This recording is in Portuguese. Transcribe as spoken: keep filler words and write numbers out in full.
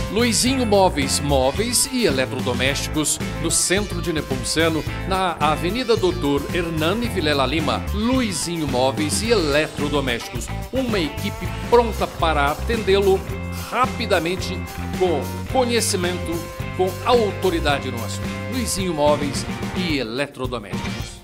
Luizinho Móveis, móveis e eletrodomésticos, no centro de Nepomuceno, na Avenida Doutor Hernani Vilela Lima. Luizinho Móveis e eletrodomésticos, uma equipe pronta para atendê-lo rapidamente, com conhecimento, com autoridade no assunto. Luizinho Móveis e eletrodomésticos.